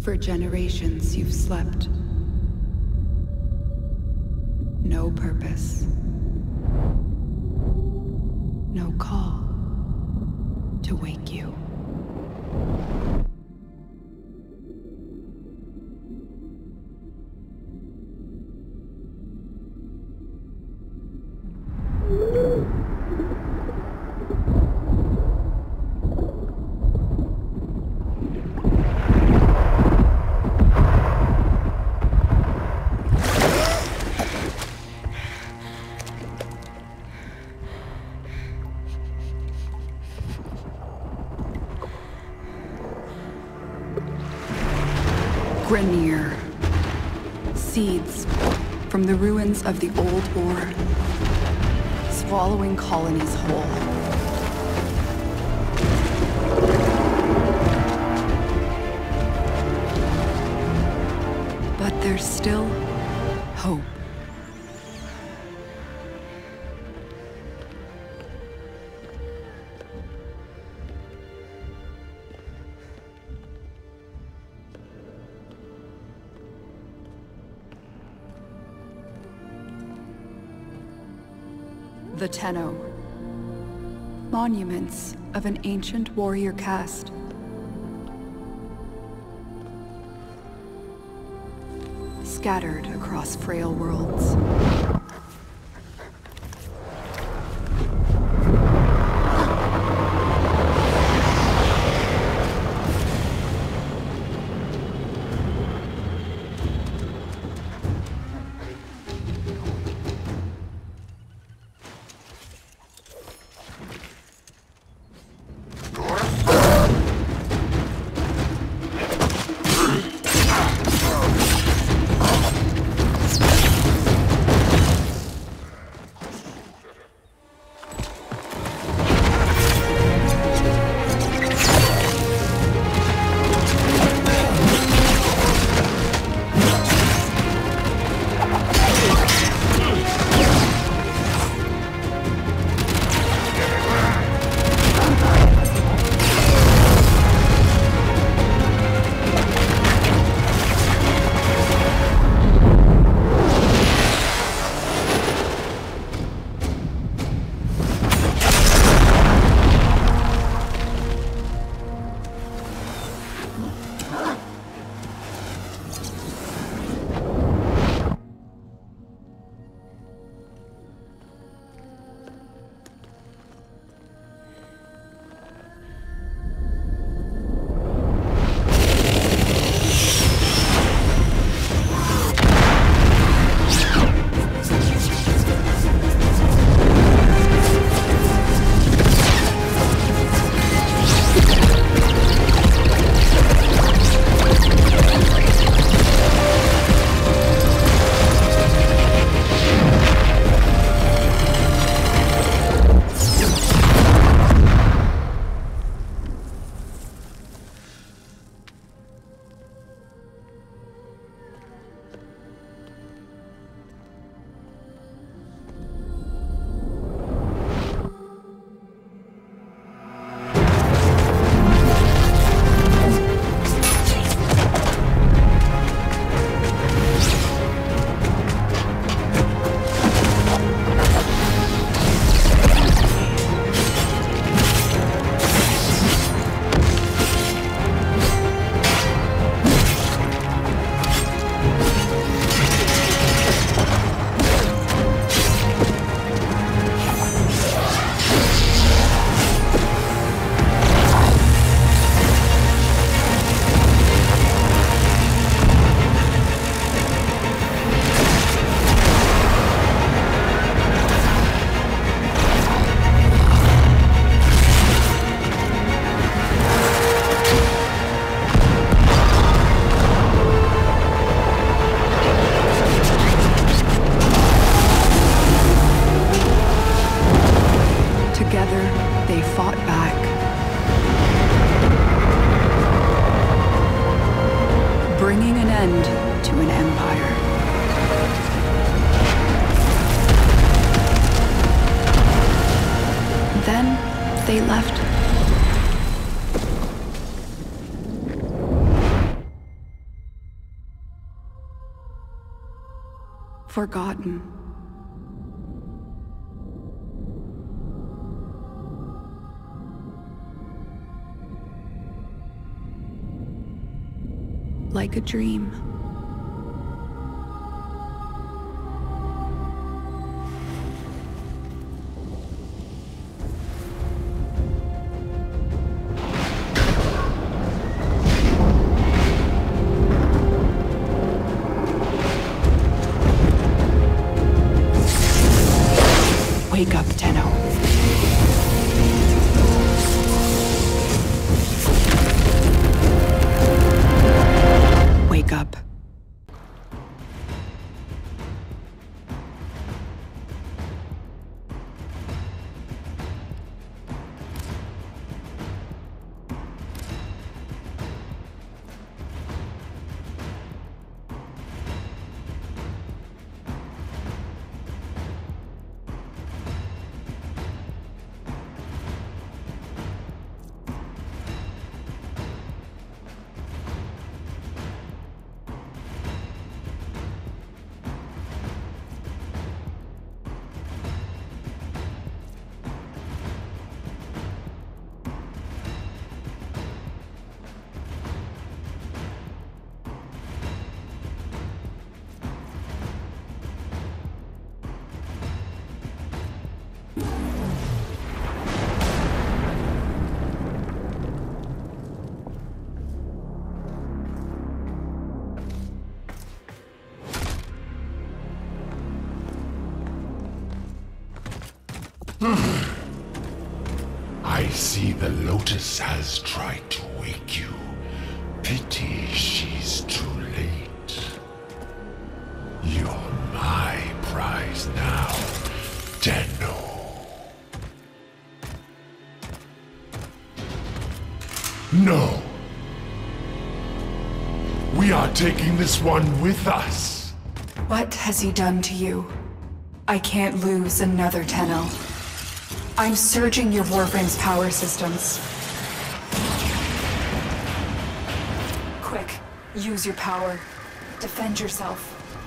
For generations you've slept. No purpose. No call to wake you. Grineer. Seeds from the ruins of the old war, swallowing colonies whole. But there's still hope. The Tenno. Monuments of an ancient warrior caste. Scattered across frail worlds. they left. Forgotten. Like a dream. Wake up, Tenno. Wake up. I see the Lotus has tried to wake you. Pity she's too late. You're my prize now, Tenno. No! We are taking this one with us. What has he done to you? I can't lose another Tenno. I'm surging your Warframe's power systems. Quick, use your power. Defend yourself.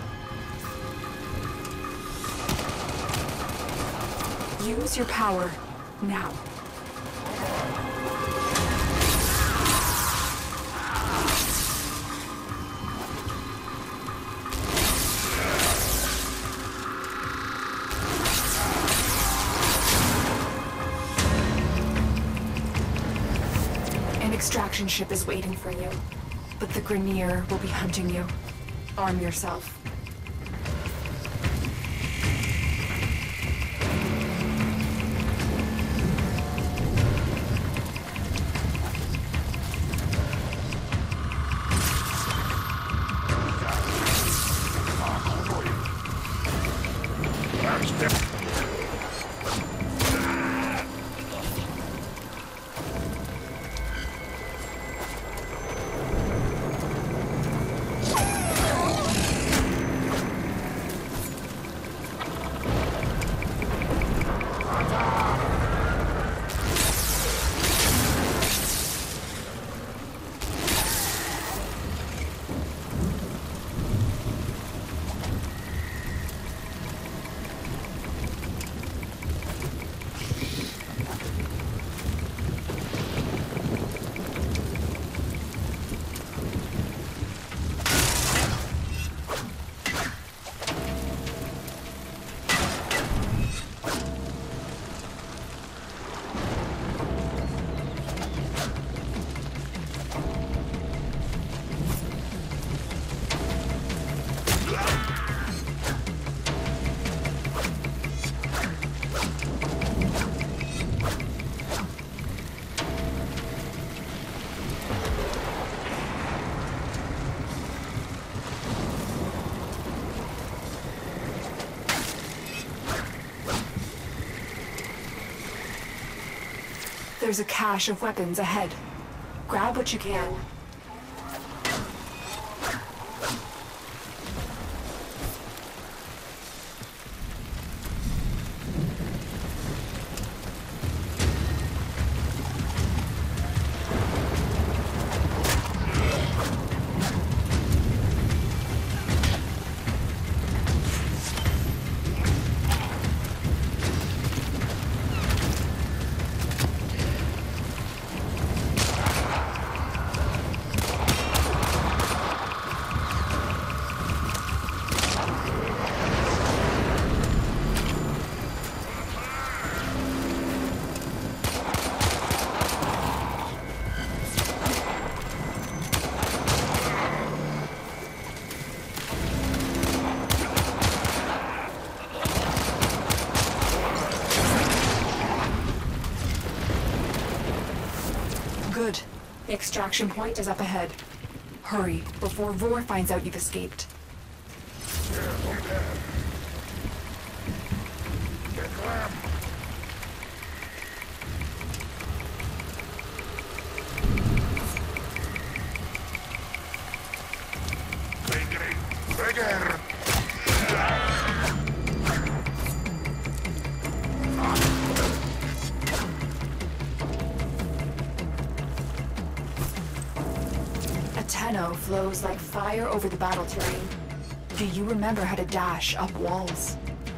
Use your power, now. An extraction ship is waiting for you, but the Grineer will be hunting you. Arm yourself. There's a cache of weapons ahead. Grab what you can. The extraction point is up ahead. Hurry, before Vor finds out you've escaped. A Tenno flows like fire over the battle terrain. Do you remember how to dash up walls?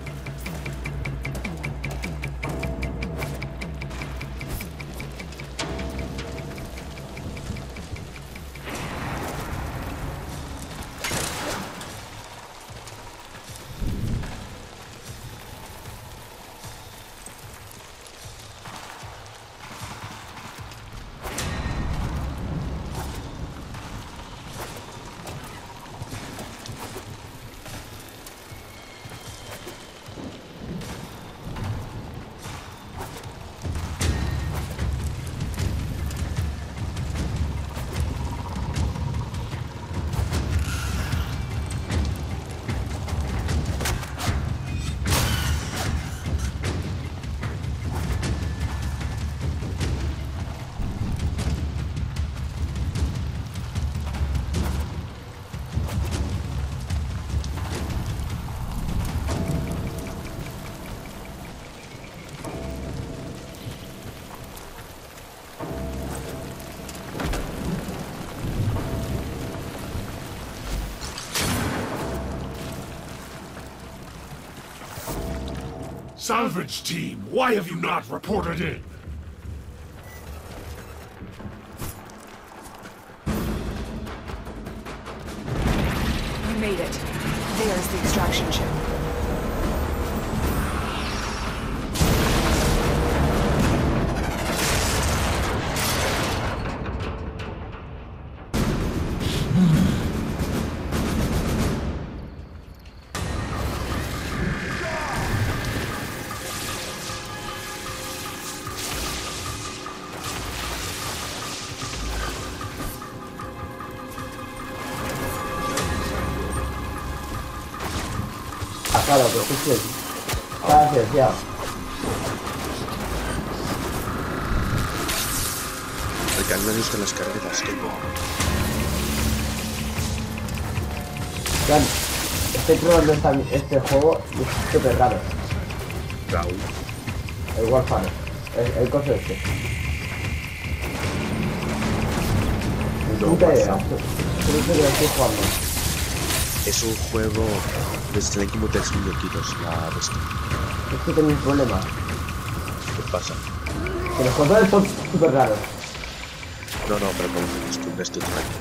Salvage team, why have you not reported in? You made it. There's the extraction chip. Claro, pero justo está silenciado. Porque al menos de las carreras que Claro, estoy probando este juego y es súper raro. Raúl. El Warfare. El coso este. No, Nunca he llegado. Creo que lo estoy jugando. es un juego que salen como 3 muñequitos la bestia. Es que tengo un problema. ¿Qué pasa? Que los controles son súper raros. No, pero como me acostumbres tú tranquilo.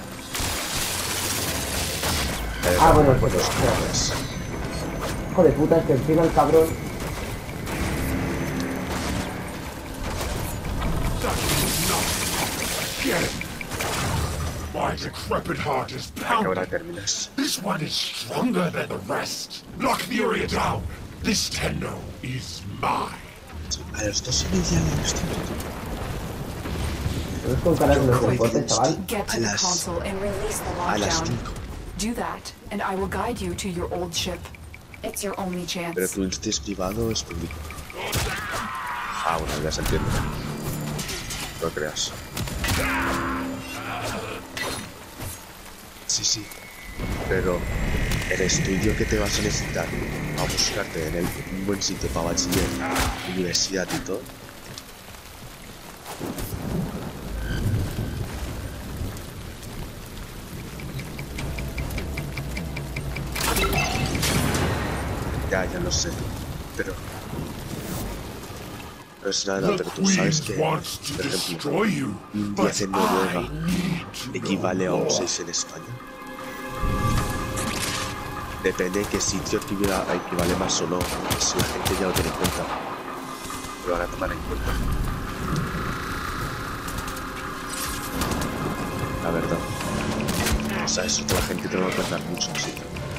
Ah, bueno, por sí, los claro. colores. Hijo de puta, es que encima el cabrón. Get it! My decrepit heart is Que ahora pounding. terminas. This one is stronger than the rest. Lock the area down. This Tenno is mine. A los 2 y media de los Pero es con caras de los Quick. deportes, chaval. Get to the Alas. console and release the A las lockdown. 5. Do that, and I will guide you to your old ship. It's your only chance. Pero tu insta es privado o es público. Ah, bueno, ya se entiende. No creas. Sí. Pero eres tú y yo que te vas a necesitar a buscarte en un buen sitio para bachiller, universidad y todo. Ya lo sé, pero es nada, The pero tú sabes Queen que, wants to por ejemplo, destroy you, un 10 but en Noruega I need to equivale a know un more. 6 en España. Depende de qué sitio equivale más o no, si la gente ya lo tiene en cuenta, lo van a tomar en cuenta. La verdad. O sea, eso que la gente te va a contar mucho, sí.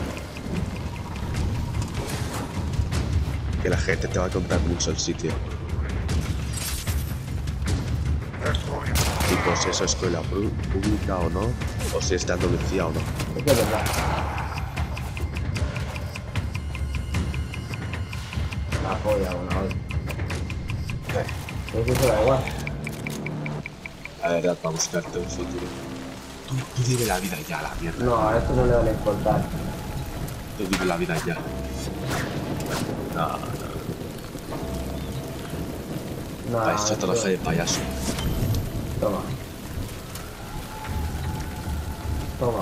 Que la gente te va a contar mucho el sitio. That's right. tipo si eso es escuela pública o no, o si es de Andalucía o no. Es que es verdad. La polla, una vez. Pues eso da igual. La verdad, para buscarte un futuro. Tú vive la vida ya, la mierda. No, a esto no le van a importar. Tú vive la vida ya. No. No, Para eso traje de payaso. Toma. Toma.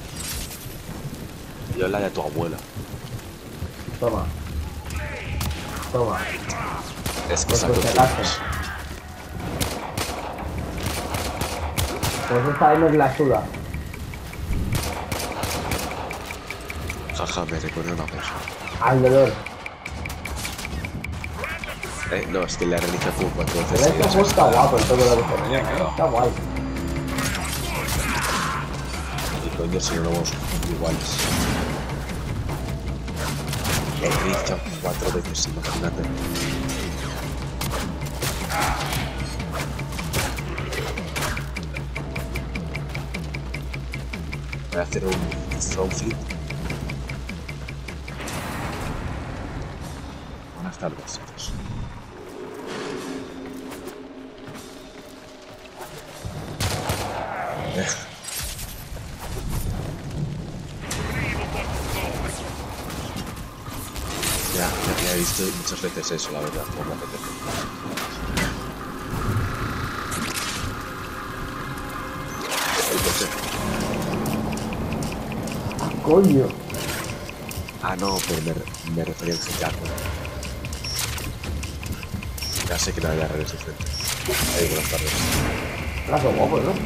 Yo la de tu abuela. Toma. Toma. Es que Pues saco por si acaso. Pues esta vez nos la suda. Jaja, me recuerda una cosa. Al dolor. No, es que la realiza como 4 Pero veces. este juego está guapo en todo lo que se ve, ¿eh? Está guay. Y coño, si no lo vamos iguales. Lo realiza 4 veces, imagínate. Voy a hacer un front flip. Buenas tardes, chicos. Ya he visto muchas veces eso, la verdad, por la PTP. El coche. Coño. Ah, no, pero me refería al GTA. Ya sé que no había redes diferentes. Ahí, buenas tardes. Está todo guapo, ¿no?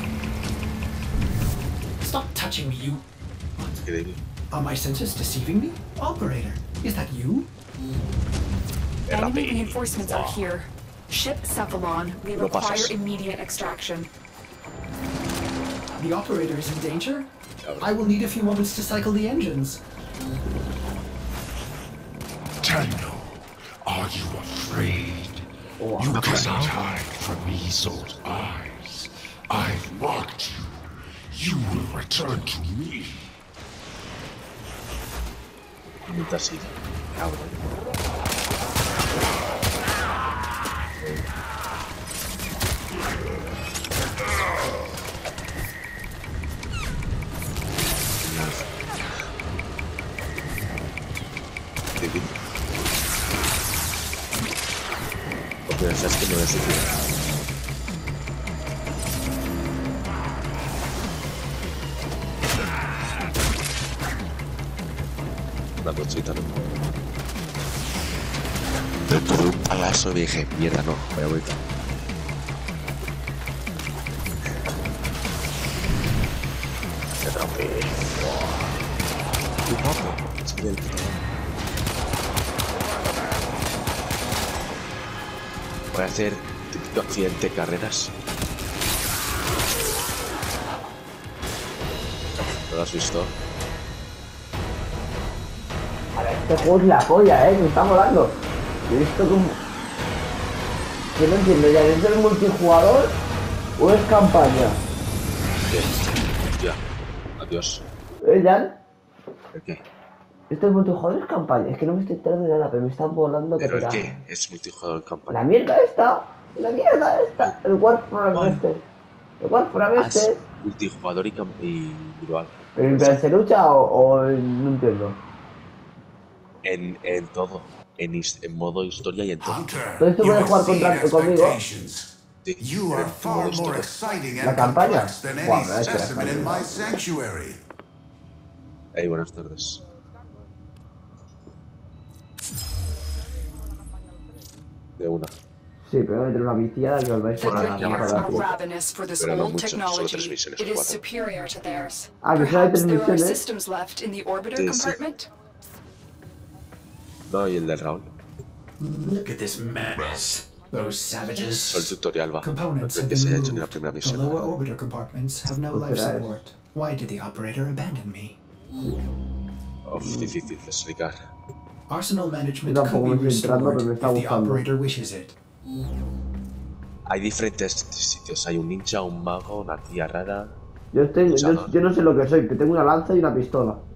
Stop touching me, you. Increíble. Are my senses deceiving me? Operator, is that you? Enemy reinforcements are here. Ship Cephalon. We No require pasas. immediate extraction. The operator is in danger? I will need a few moments to cycle the engines. Tenno, are you afraid? You cannot hide from Isol's eyes. I've marked you. You will return to me. Mientras sigue. Cabrón. Porque sabes que no es útil. Una cosita, ¿no? Pero tuve un palazo y dije, mierda, no, vaya vuelta. Qué trampe. Qué guapo. Sí, del puto madre. Voy a hacer típico accidente carreras. ¿No lo has visto? Ahora, este juego es la polla, me está molando. Yo he visto como... Yo no entiendo, ¿ya es el multijugador o es campaña? Ya. Adiós. Jan? ¿El qué? ¿Esto es multijugador o es campaña? Es que no me estoy enterando de nada, pero me están volando que ¿Pero te el da. qué? Es multijugador campaña. La mierda esta, el Warframe este. El Warframe Ah, este. es multijugador y individual. ¿Pero en plan se lucha o no entiendo? En todo. En modo historia y en todo. Entonces tú puedes jugar conmigo. Sí, You are en far modo more historia. exciting La and campaña. complex than Guau, any me ha hecho la specimen in campaña. my sanctuary. Hey, buenas tardes. De una. Sí, pero voy a meter una viciada que os vais The a Gridners llamar a are la ravenous for this Pero no old mucho, solo 3 technology. misiones, It is 4. superior to theirs. Ah, que solo hay Perhaps 3 there are misiones. systems left in the orbiter Sí, sí. compartment? No, y el del Raúl. Look at this mess. Those savages. Solo el tutorial va. No Components creo have que been se haya hecho ni la removed. primera The misión. lower orbiter compartments have no life Literal. support. Why did the operator abandon me? Difícil de explicar. Arsenal management Yo tampoco could be me estoy entrando, restored pero me if está the gustando. operator wishes it. Hay diferentes sitios. Hay un ninja, un mago, una tía rara. Yo no sé lo que soy, pero tengo una lanza y una pistola.